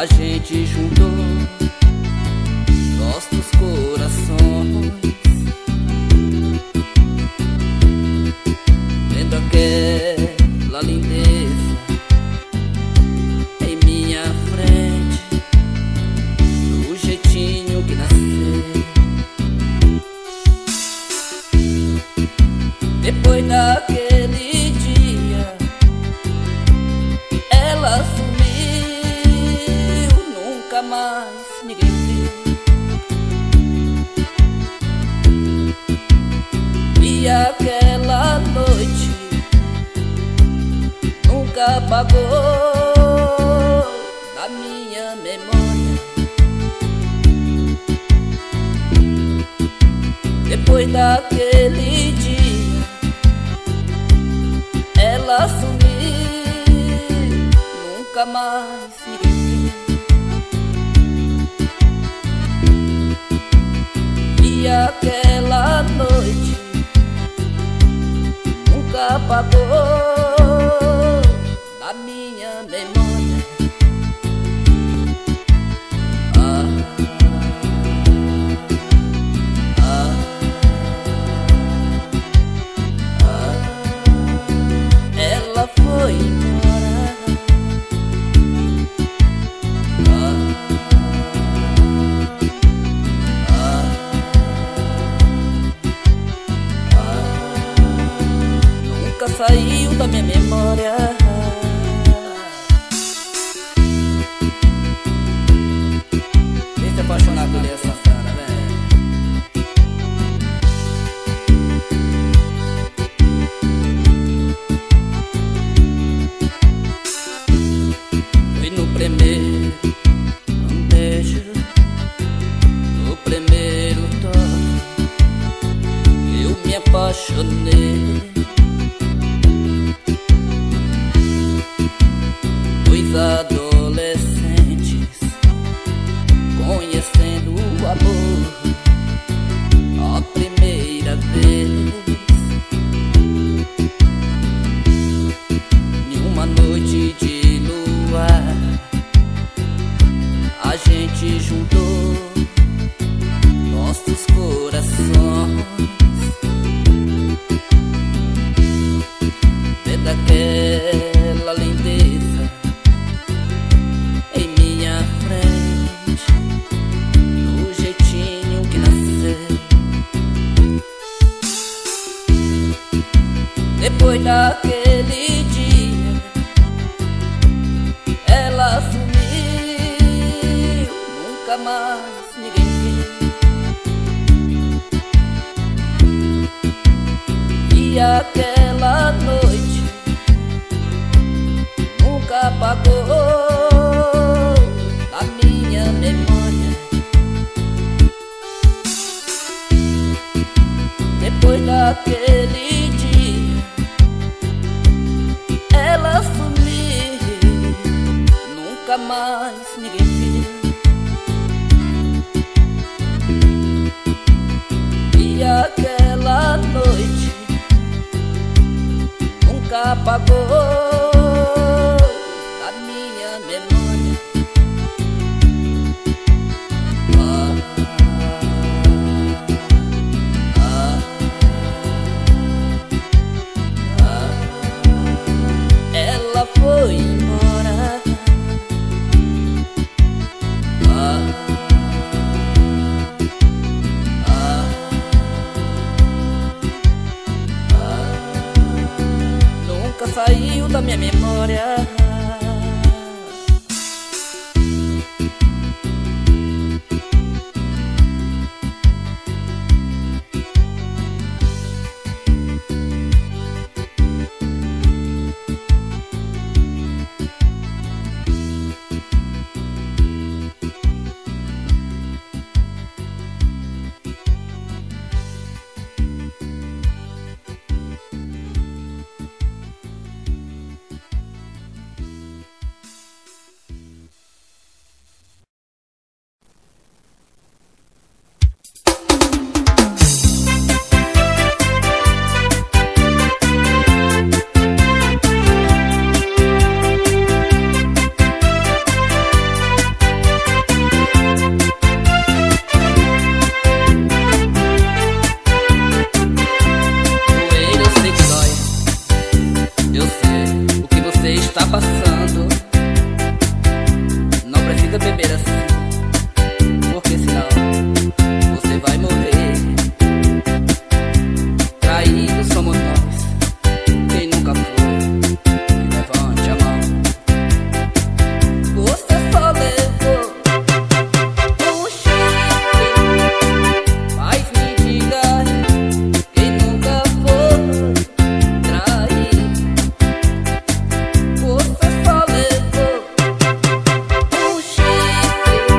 a gente juntou nossos corações, vendo aquela lindeza em minha frente, do jeitinho que nasceu. Depois daquele dia ela sumiu, nunca mais ninguém viu. E aquela noite nunca apagou da minha memória. Depois daquele dia ela sumiu, nunca mais ninguém viu. E aquela noite nunca apagou da minha memória. Ela foi embora. Nunca saiu da minha memória. Deixa eu apaixonar por essa cara, velho. Foi no primeiro beijo, no primeiro toque, eu me apaixonei. Dois adolescentes conhecendo o amor a primeira vez. Em uma noite de luar a gente juntou nossos corações, vendo aquela lindeza em minha frente, do jeitinho que nasceu. Depois daquele dia ela sumiu, nunca mais ninguém viu. E aquela noite nunca apagou da minha memória. Depois daquele dia ela sumiu, nunca mais ninguém viu. E aquela noite nunca apagou da minha memória. Ela foi embora. Nunca saiu da minha memória. beber assim, porque senão você vai morrer. Traídos somos nós, quem nunca foi, que levante a mão. Você só levou um chifre, mas me diga aí, quem nunca foi traído. Você só levou um chifre,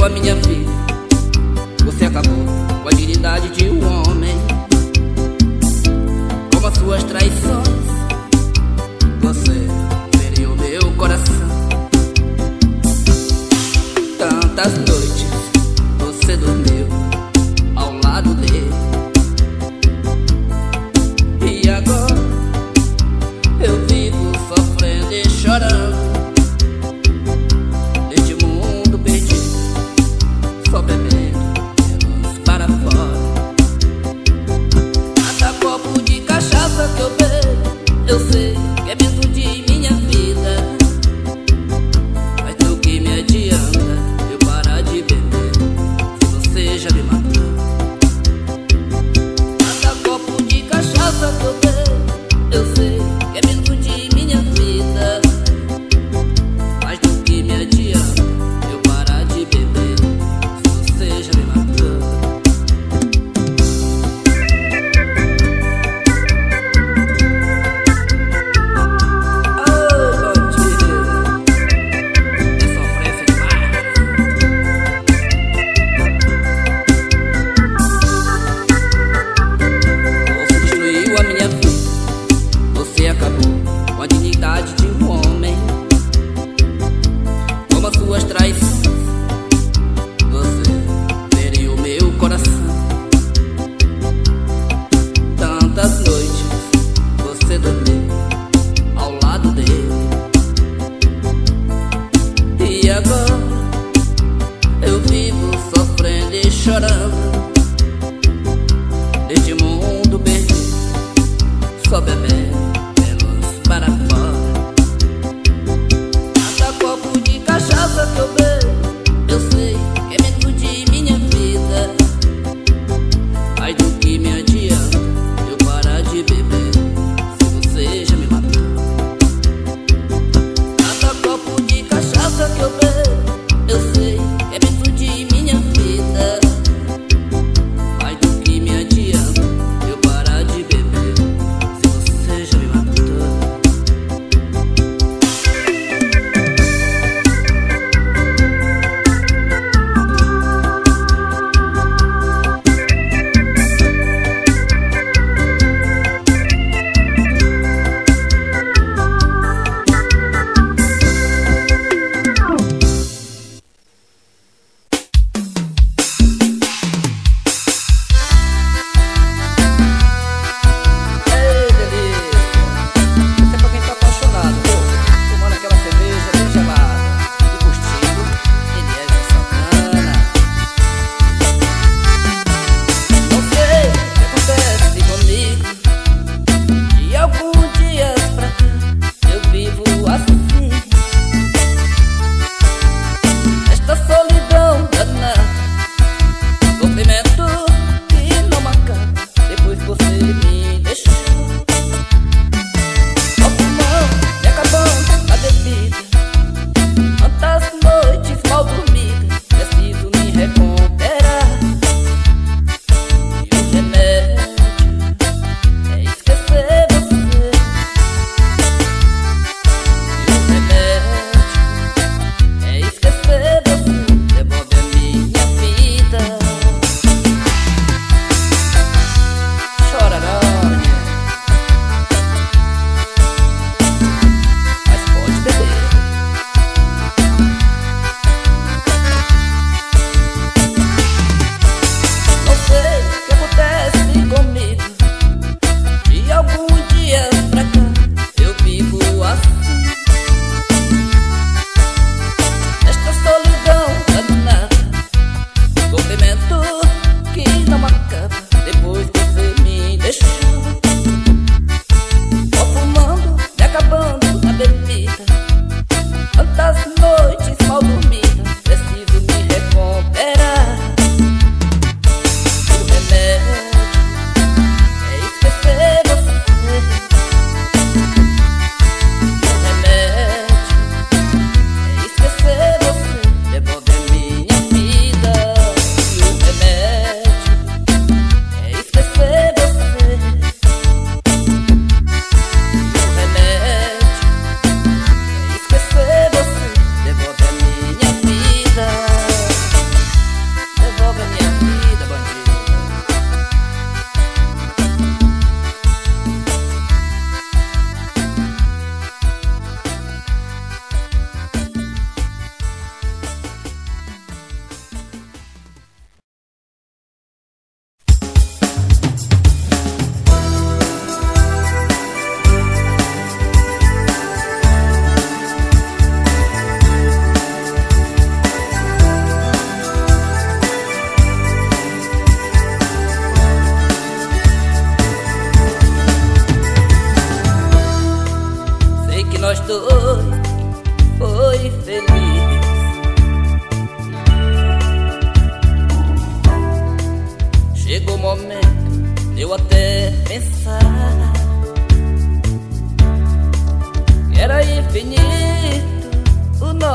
a minha vida. Você acabou com a dignidade de um homem. Com as suas traições, você feriu meu coração. Tantas noites você dormiu ao lado dele, e agora eu vivo sofrendo e chorando neste mundo perdido, só bebendo menos para fora. Cada copo de cachaça que eu bebo, eu sei que é dentro de minha vida. Mas do que me adianta eu parar de beber se você já me matou? Cada copo de cachaça que eu bebo, eu sei que é dentro de minha vida. Mas do que me adianta eu parar de beber se você já me matou? Oh, bandido, é sofrência demais. Você destruiu a minha vida. Você acabou com a dignidade de um homem. Com as suas traições, você feriu meu coração. Tantas noites você dormiu ao lado dele, e agora eu vivo sofrendo e chorando neste mundo perdido, só bebendo menos para fora. Cada copo de cachaça que eu bebo, eu sei que é dentro de minha vida. Mas do que me adianta eu parar de beber se você já me matou? Cada copo de cachaça que eu bebo, eu sei que é dentro de minha vida. Mas do que me adianta eu parar de beber se você já me matou?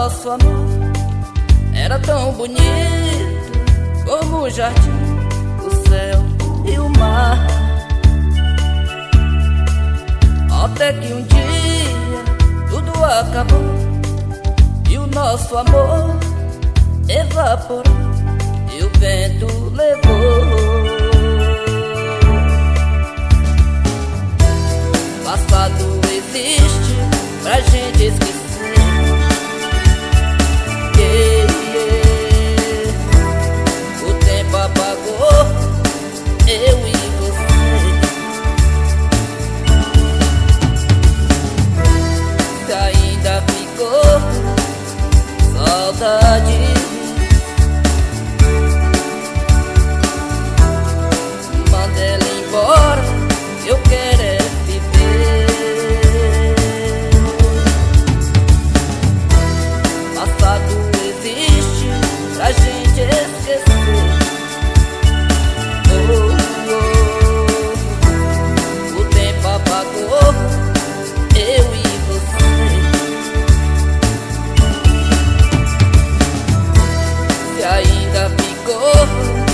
nosso amor era tão bonito como o jardim, o céu e o mar. Até que um dia tudo acabou e o nosso amor evaporou e o vento levou. Passado existe pra gente esquecer. O tempo apagou eu e você. Se ainda ficou saudade, manda ela embora, eu quero é viver. Passado existe pra gente esquecer. O tempo apagou eu e você. Se ainda ficou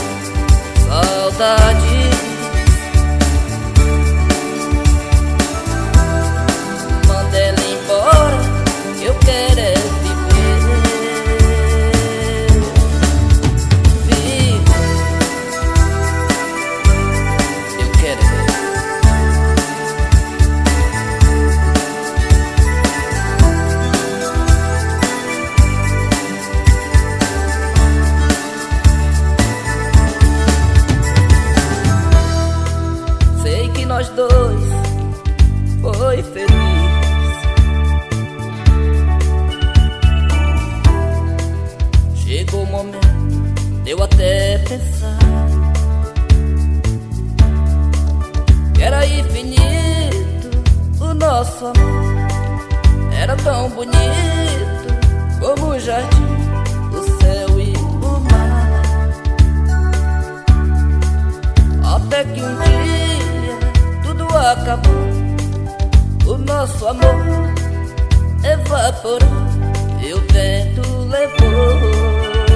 saudade, manda ela embora, eu quero é viver. Viver, eu quero ver. Sei que nós dois foi feliz. Chegou o momento de eu até pensar que era infinito o nosso amor. Era tão bonito como o jardim, o céu e o mar. Até que um dia tudo acabou, o nosso amor evaporou e o vento levou.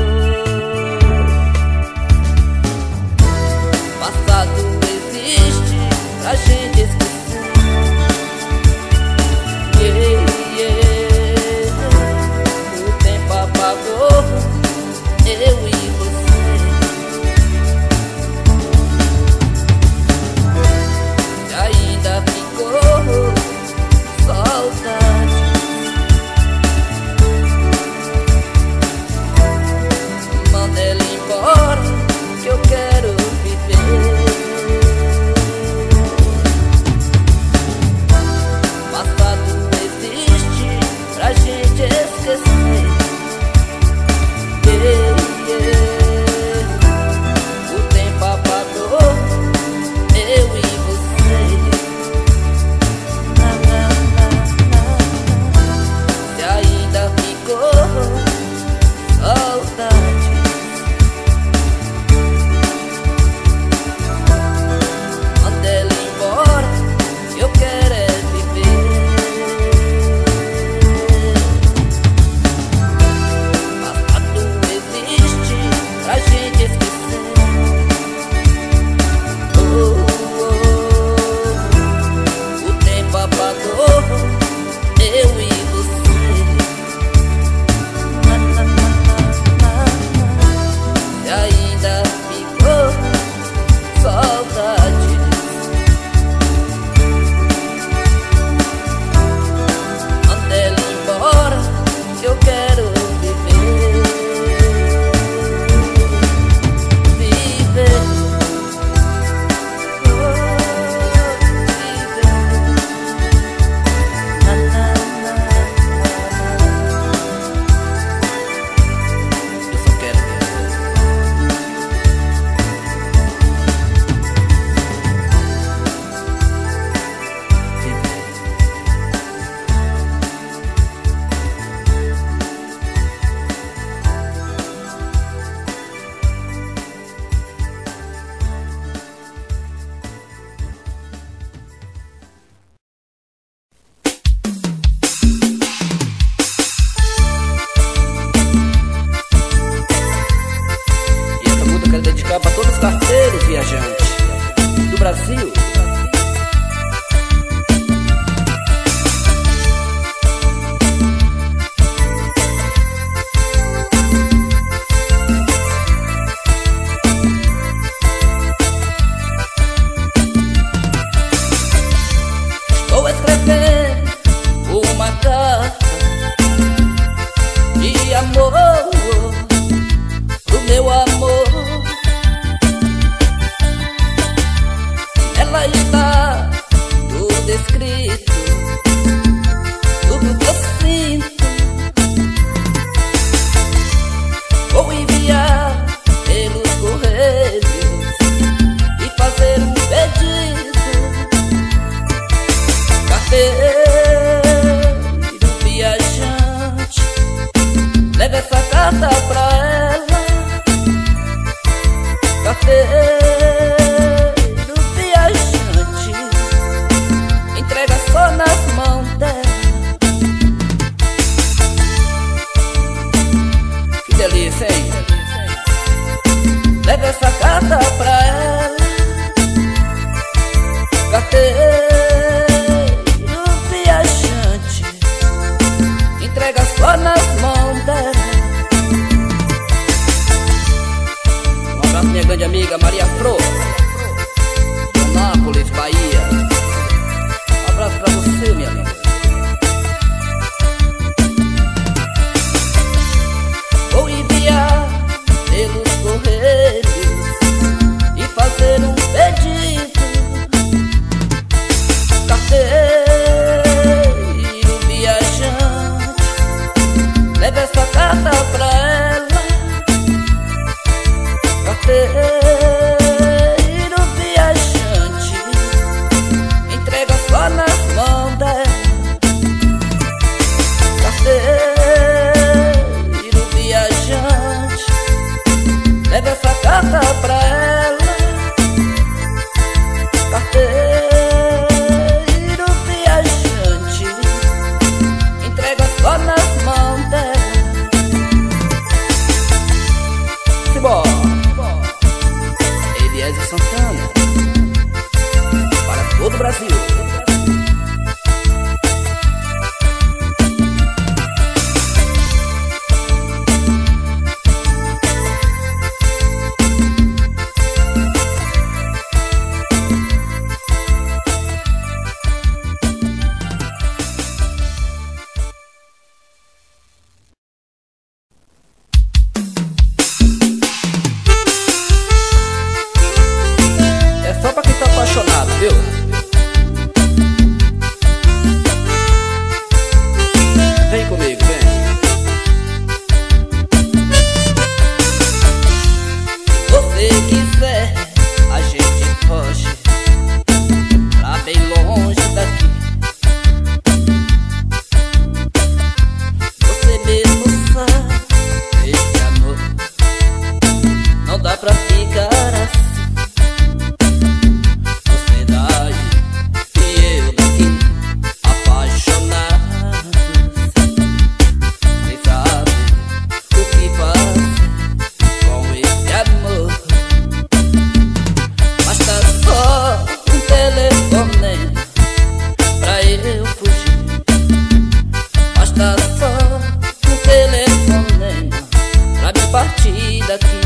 Passado existe pra gente esquecer. O tempo apagou quero dedicar pra todos os carteiros viajantes do Brasil. Estou escrevendo uma carta de amor pro meu amor. Ela está tudo escrito, tudo que eu sinto. Vou enviar pelos correios e fazer um pedido. Carteiro viajante, leve essa carta pra ela. Carteiro viajante, entrega só nas mãos dela. Que delícia, hein? Leve essa carta pra ela. Carteiro viajante, entrega só nas mãos dela. Um abraço, minha grande amiga Maria Flor, de Anápolis, Bahia. Um abraço pra você, minha amiga. Vou enviar pelos correios e fazer um pedido. Carteiro viajante, leve essa carta pra ela. Carteiro viajante, entrega só nas mãos dela. Carteiro viajante, leve essa carta pra ela. Carteiro viajante, entrega só nas mãos dela. Simbora! Eliezer Santana, para todo o Brasil. É só pra quem tá apaixonado, viu? Vem comigo, vem. Se você quiser, a gente foge pra bem longe daqui. Você mesmo sabe, este amor não dá pra ficar assim. Você daí e eu daqui, apaixonados, sem saber o que fazer com esse amor. Basta só um telefonema pra eu fugir. Basta só um telefonema pra me partir daqui.